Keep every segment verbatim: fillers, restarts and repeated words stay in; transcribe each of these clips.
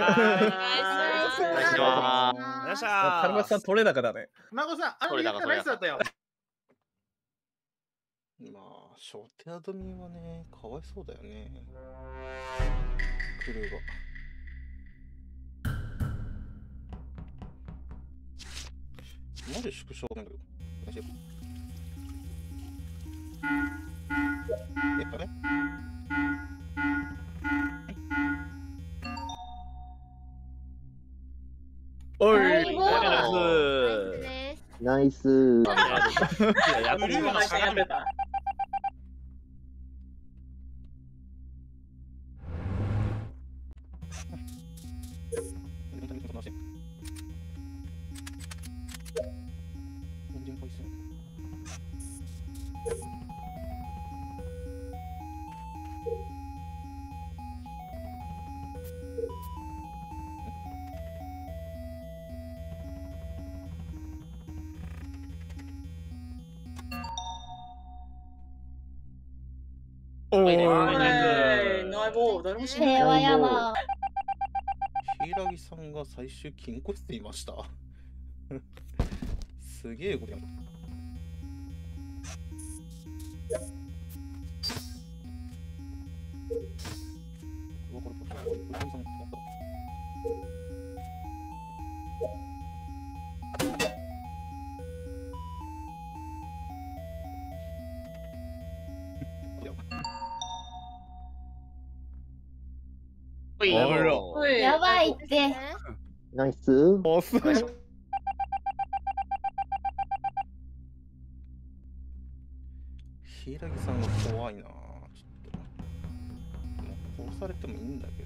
します。 よっしゃー。 田中さん取れ高だね。 孫さん、あのリアクターナイスだったよ。 まあ、ショーテアドミはね、かわいそうだよね。クルーが。マジ縮小なんだけど。大丈夫？えっとね。 おい。 ナイス。 やブルーの下がってた。 おい。 ー。 ナイボー、誰も知らない。平和山。 柊さんが最終金庫室にいました。すげえことやった。 やばいって。 ナイス。 おす。 柊さんが怖いな。ちょっと殺されてもいいんだけど。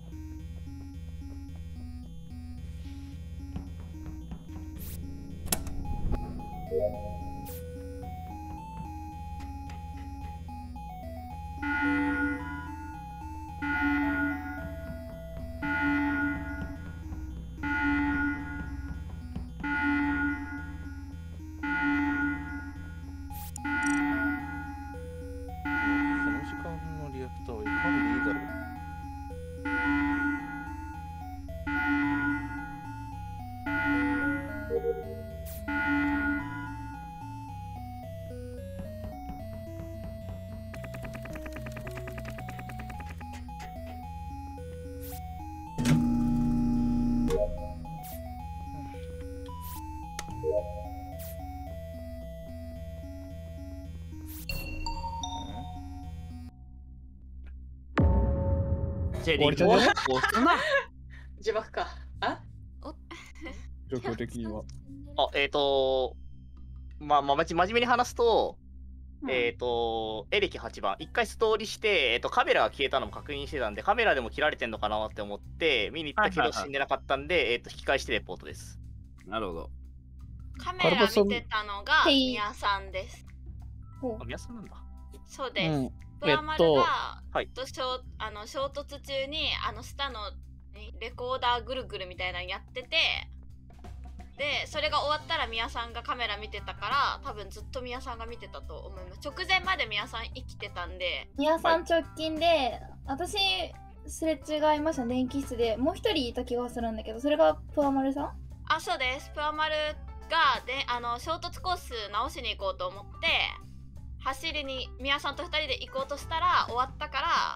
終わりじゃね？ 自爆か。あ？ 状況的には。 あ、えっと、まあ、まあ、真面目に話すと、えっと、エレキはちばん、一回ストーリーして、えっと、カメラが消えたのも確認してたんで、カメラでも切られてんのかなって思って、見に行ったけど死んでなかったんで、えっと、引き返してレポートです。 なるほど。 カメラ見てたのがミヤさんです。 あ、ミヤさんなんだ。 そうです。 うんプラマルが、 はい、 と衝あの衝突中にあの下のレコーダーぐるぐるみたいなのやってて、でそれが終わったらミヤさんがカメラ見てたから多分ずっとミヤさんが見てたと思います。直前までミヤさん生きてたんで。 ミヤさん直近で、はい、私すれ違いました電気室でもう一人いた気がするんだけど、それがプアマルさん？ あ、そうです。プアマルがであの衝突コース直しに行こうと思って。走りにミヤさんとふたりで行こうとしたら終わったから、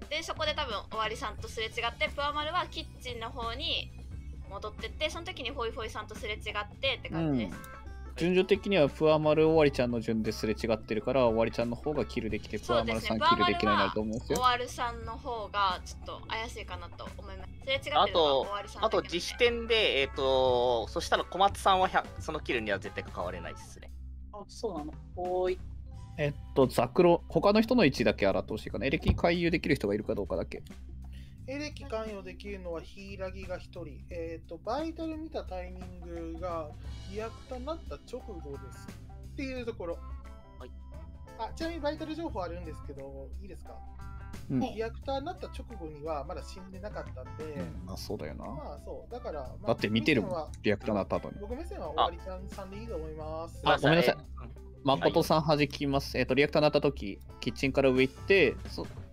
でそこで多分終わりさんとすれ違ってプアマルはキッチンの方に戻ってって、その時にホイホイさんとすれ違ってって感じです。 うん、順序的にはプアマル終わりちゃんの順ですれ違ってるから、終わりちゃんの方がキルできて、プアマルさんキルできないなと思うんですよ。 終わるさんの方がちょっと怪しいかなと思います。すれ違ってるあのはと終わりさんあと実視点で、えっと、そしたら小松さんはそのキルには絶対関われないですね。 あ、そうなの。おーい。 えっと、ザクロ、他の人の位置だけ洗ってほしいかな。エレキ回遊できる人がいるかどうかだけ。 エレキ関与できるのはヒイラギがひとり。えっと、バイタル見たタイミングがリアクターになった直後です。っていうところ。 はい。 あ、ちなみにバイタル情報あるんですけど、いいですか？ うん、 リアクターになった直後にはまだ死んでなかったんで、うん、 まあそうだよな。 まあそうだから、まあ、 だって見てるもん、リアクターになった後に。 僕目線は終わりちゃんさんでいいと思います。 あ、ごめんなさい。誠さん弾きます。えっと、リアクターになった時、キッチンから上行って、そ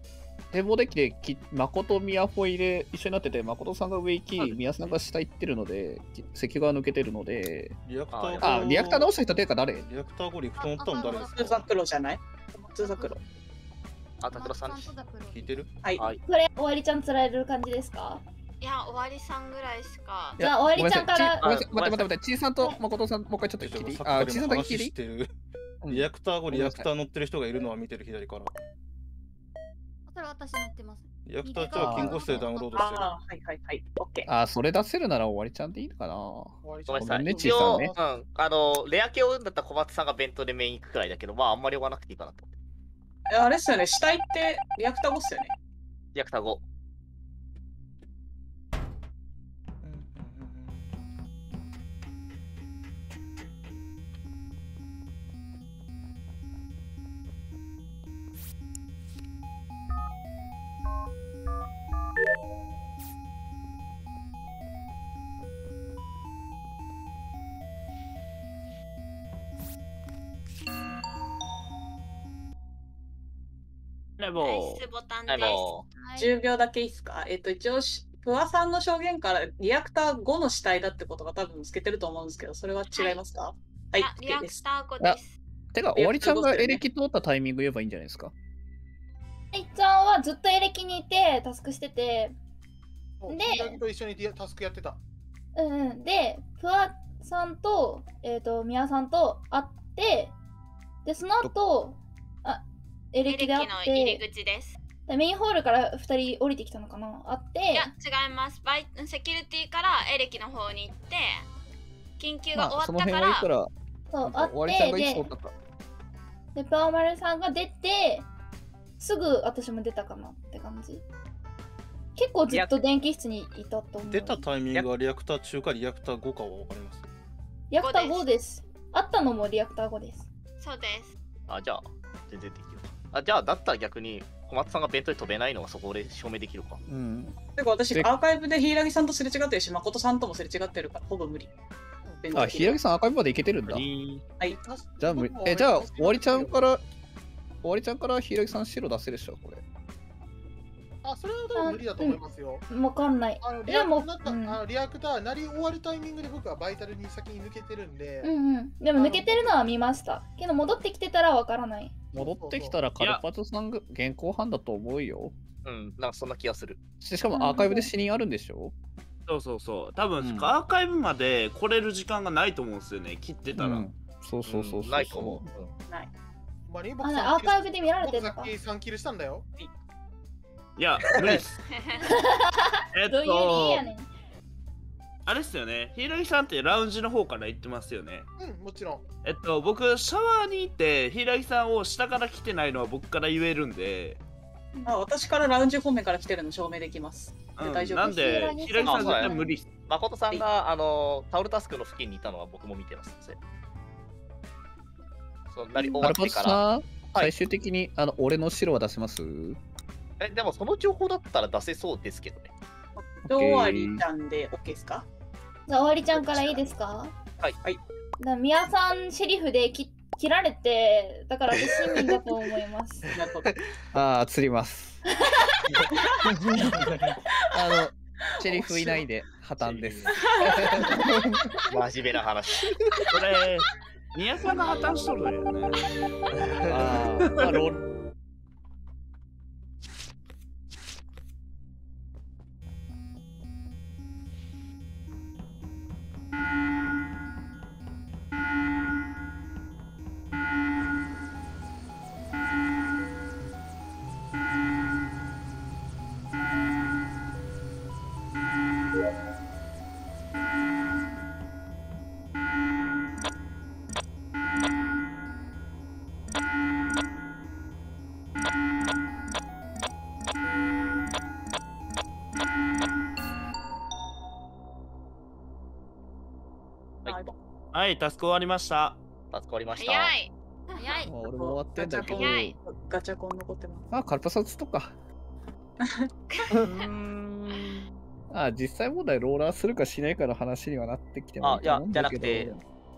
展望デッキでき誠、宮ホイで一緒になってて、誠さんが上行き、宮さんが下行ってるので、関側抜けてるので、 リアクターあ、リアクター直した人っていうか誰？ リアクター後リフト乗ったの誰ですツーザか？ クロじゃないツーザクロ。 あ、タクロさんです。 聞いてる？ はい。 はい。 これ、終わりちゃん釣られる感じですか？ いや、終わりさんぐらいしか。 じゃあ、終わりちゃんから。 ごめんなさい、待って待って待って、ちいさんと誠さん、もう一回ちょっと聞いていい？あ、ちいさんだけ聞いていい？ てる。 うんリアクター後リアクター乗ってる人がいるのは見てる左から。 それ私乗ってます。 リアクター長は金庫室でダウンロードしてる。 ああ、はいはいはい。オッケー。 あ、それ出せるなら終わりちゃんでいいのかな？ 終わりごめんなさい。 ごめんね一応、 ちいうん、あの、レア系を生んだったら小松さんが弁当でメイン行くくらいだけど、まあ、あんまり呼ばなくていいかなと。 えあれっすよね、死体ってリアクターゴっすよね。 リアクターご。 ナイレボスボタンはい、 です。 もじゅうびょうだけいいっすか？えっと、一応し、プアさんの証言からリアクターごの死体だってことが多分透けてると思うんですけど、それは違いますか？はい、 あ、リア OK です。 クターごです。 てか、終わりちゃんがエレキ通ったタイミング言えばいいんじゃないですか？ いっちゃんはずっとエレキにいて、タスクしてて、 そうでヒイラギと一緒にディアタスクやってた。 うんうん。で、プアさんと、えっ、と、ミヤさんと会って、で、その後、あ、エエレキのレキで会っ入りて、 口です。 でメインホールからふたり降りてきたのかな会って、 いや、違います。バイセキュリティからエレキの方に行って、緊急がまあ、その終わったから、 辺はいいから、 そう、会終わりちゃんがいつって、 通ったか。 で、で、パーマルさんが出て、すぐ私も出たかなって感じ。結構ずっと電気室にいたと思う。 出たタイミングはリアクター中かリアクターごかは分かります？ リアクターごです。会ったのもリアクターごです。 そうです。 う、あ、じゃあ、全然できる。あ、じゃあ、だったら逆に、小松さんが弁当で飛べないのはそこで証明できるか。 うん。 てか私、 でアーカイブでヒイラギさんとすれ違ってるし、誠さんともすれ違ってるから、ほぼ無理。 あ、ひらぎさんアーカイブまでいけてるんだ。 はい。 じゃあ、むえ、じゃあ、終わりちゃんから、終わりちゃんからひらぎさん白出せるでしょ、これ。 あ、それは多分無理だと思いますよ。 わかんない。 あのリでもアクターなった、 うんあのリアクターなり終わるタイミングで僕はバイタルに先に抜けてるんで、 うんうん。でも抜けてるのは見ました。けど戻ってきてたらわからない。 戻ってきたらカルパチョさんが現行犯だと思うよ。 うん、なんかそんな気がする。 しかもアーカイブで死人あるんでしょ？ そうそうそう。多分、 うんアーカイブまで来れる時間がないと思うんですよね。切ってたら。 うんそうそうそうそう。 ないと思う。 ない。 まあね、 あ僕ねアーカイブで見られてるのか僕さっきさんキルしたんだよ。 いや、無理です。えっどういう理由やと、 ねん。 あれっすよね。ひろゆきさんってラウンジの方から行ってますよね。 うん、もちろん。 えっと、僕、シャワーにいて、ひろゆきさんを下から来てないのは僕から言えるんで、 あ、私からラウンジ方面から来てるの証明できます。 うん大丈夫なんで、ひろゆきさん絶対無理っす。 誠さんが、あの、タオルタスクの付近にいたのは僕も見てます。それそうなり終わカルパってから。 チョさん、最終的にあの俺の白は出せます？ え、でもその情報だったら出せそうですけどね。 終わりちゃんで OK ですか？ じゃあ、終わりちゃんからいいですか？ はい。 はい。 だミヤさんシェリフでき切られて、だから私市民だと思います。 なるほど。 ああ、釣ります。あの、シェリフいないで破綻です。 真面目な話。 これ、宮さんが破綻しとるよね。 あーまあ、ロールはい。 はい、タスク終わりました。 タスク終わりました。 早い。 早い。 まあ俺も終わってんだけど、 早い。 ガチャコン残ってます。 まあ、カルパサ打つとか。ああ、実際問題ローラーするかしないかの話にはなってきてもあ、いやと思う、んじゃだけどなくて、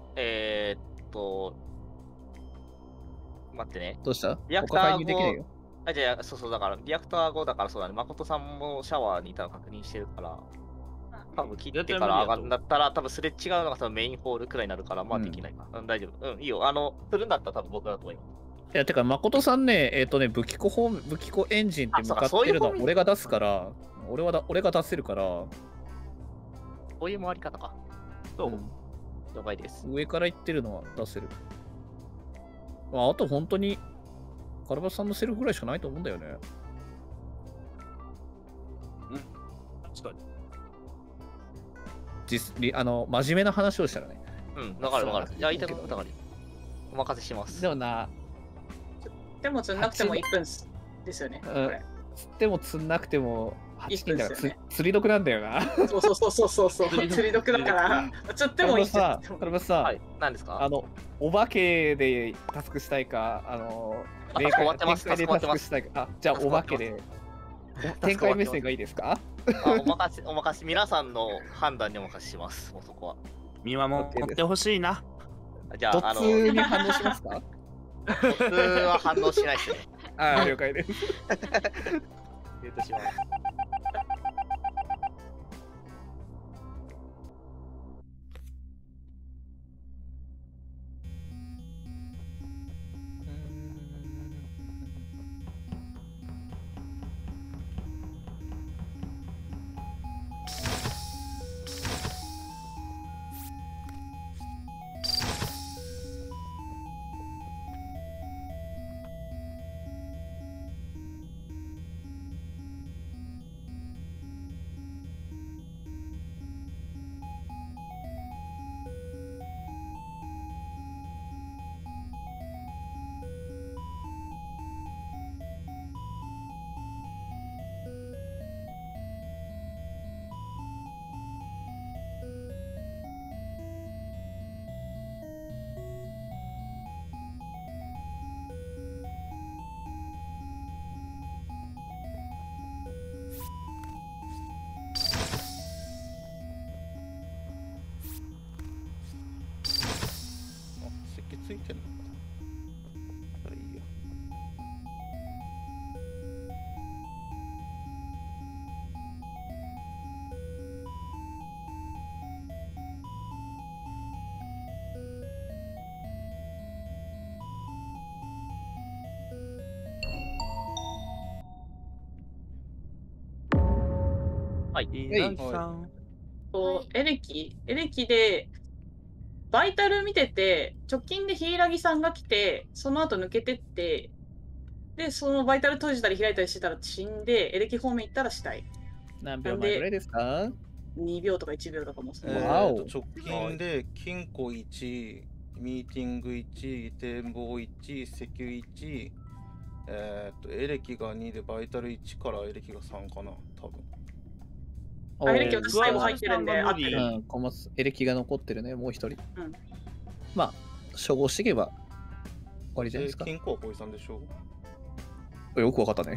えー、っと、待ってね。 どうした？ リアクター他介入できないよ。 あ、じゃあ、そうそう、だから、リアクター後だからそうだね。誠さんもシャワーにいたの確認してるから、多分切ってから上がるんだったら、多分すれ違うのが多分メインホールくらいになるから、まあできないか。うん、大丈夫。うん、いいよ。あの、するんだったら多分僕だと思います。 いや、てか、誠さんね、えっ、ー、とね、武器庫方武器庫エンジンって向かってるのは俺が出すから、俺はだ俺が出せるから。 こういう回り方か。そう。了解です。 上から行ってるのは出せる。まあ、あと本当に、カルバスさんのセルフぐらいしかないと思うんだよね。 うん。確かに。 実あの、真面目な話をしたらね。 うん、わかるわかる。いや、言いたいことだから、お任せします。 でもな、 でも釣んなくてもいっぷんですよね。これ釣っても釣んなくてもはちにんだから、ね、釣り毒なんだよな。 そうそうそうそうそうそう。釣り毒だから。釣ってもいいし。 さ、カルバスさん、 はい、何ですか？ あの、お化けでタスクしたいか、あの、 霊界でタスクしたいか。あ、じゃあお化けで。展開目線がいいですか？ あ、お任せ、お任せ、皆さんの判断にお任せします。もうそこは。 見守ってほしいな。 じゃあ、あの、 普通に反応しますか？ 普通は反応しないですね。 ああ、了解です。 言うとします。 ついてるのかな。いいよ。 はい。 稲木さん。 とエレキエレキでバイタル見てて、直近で柊さんが来て、その後抜けてって、で、そのバイタル閉じたり開いたりしてたら死んで、エレキ方面行ったら死体。 何秒前ぐらいですか？ にびょうとかいちびょうとかも。 えー、直近で金庫いち、ミーティングいち、展望いち、石油いち、えー、とエレキがにでバイタルいちからエレキがさんかな、多分。 あ、エレキ私最後入ってるんで、あってる。 うん、小松エレキが残ってるね、もう一人。 うん、 まあ、初号していけば終わりじゃないですか。 金庫は小井さんでしょ？ よくわかったね。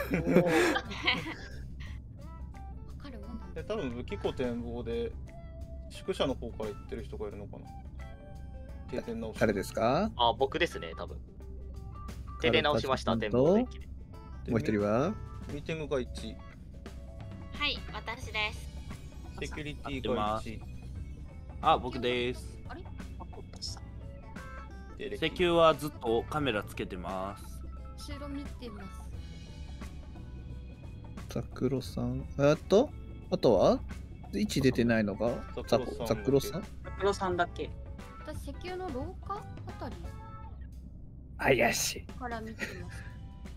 で多分武器庫展望で宿舎の方から行ってる人がいるのかな。停電直し。 誰ですか？ あ、僕ですね、多分。停電直しました、展望で。 もう一人はミーティングがいち。 はい、私です。 セキュリティがいち。 あ、僕です。 あれ？ 石油はずっとカメラつけてます。 後ろ見てます。 ザクロさん。えっと、あとは位置出てないのがザクロさん。 ザクロさんだっけ？ 私、石油の廊下あたり怪しい。 から見てます。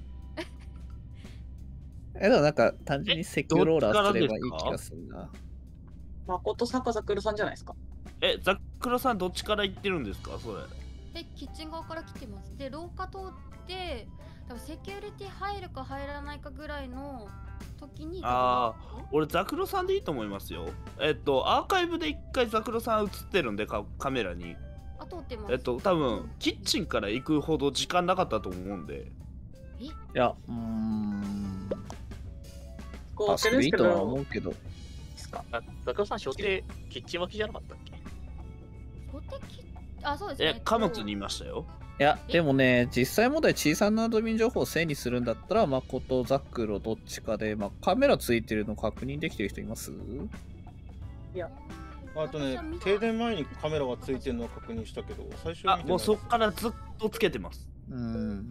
え、でもなんか単純に石油ローラーすればいい気がするな。 誠さんかザクロさんじゃないですか。 え、ザクロさんどっちから行ってるんですか、それ。 で、キッチン側から来てます。で、廊下通って、多分セキュリティ入るか入らないかぐらいの時に。 ああ、俺ザクロさんでいいと思いますよ。えっと、アーカイブで一回ザクロさん映ってるんで、カカメラに。 あ、通ってます。 えっと、多分キッチンから行くほど時間なかったと思うんで。 え？いや、うーん。 こうそれいいとは思うけど。 あ、ザクロさん、初手、キッチン脇じゃなかったっけ？ 初手キッあ、そうですね。 え、貨物にいましたよ。 いや、でもね、実際問題、小さなアドミン情報をせいにするんだったら、誠、ザクロ、どっちかで、まあ、カメラついてるの確認できてる人います？ いや。 あとね、停電前にカメラがついてるのは確認したけど、最初はあ、 見てないもうそっからずっとつけてます。 うん。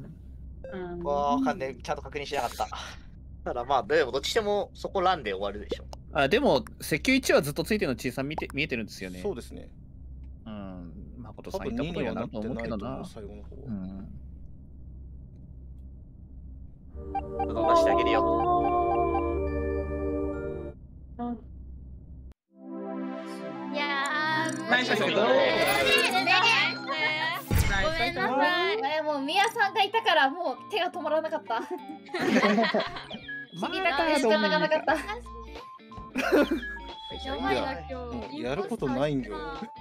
わかんねえ、ちゃんと確認しなかった。ただまあ、でもどっちでもそこランで終わるでしょ。 あ、でも、石油いちはずっとついてるの小さん見て見えてるんですよね。 そうですね。 うん。誠多分さんいたこににはなってとにはなると思うないと思う、 けどな。 最後の方は。 うん。 動画してあげるよ。 いやー、 ナイスナイスごめんなさい。 えもうミヤさんがいたからもう手が止まらなかった。 ま君だけしかなかなかった。 やばいな今日。 もうやることないんよ。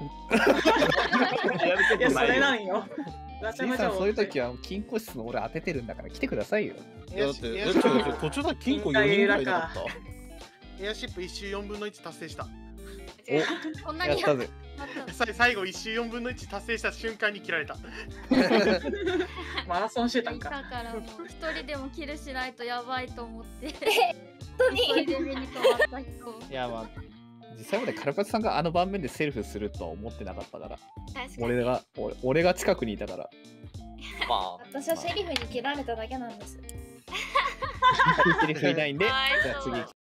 いや、それなんよ。 小さん、そういう時は金庫室の俺当ててるんだから来てくださいよ。 だって、え、違う違う、途中だけ金庫よにんぐらいなかった。 エアシップいち周よんぶんのいち達成した。 こんなにやったぜ。 さ最後いち周よんぶんのいち達成した瞬間に切られた。 マラソンしてたんだか。 からもう一人でもキルしないとやばいと思って。 本当に。 急いで目に留まった人。 いや、まあ、実際までカルパチさんがあの盤面でセルフするとは思ってなかったから。俺が俺、俺が近くにいたから。 まあ、 私はシェリフに切られただけなんです。 セリフいないんで、 かわいそうじゃあ次。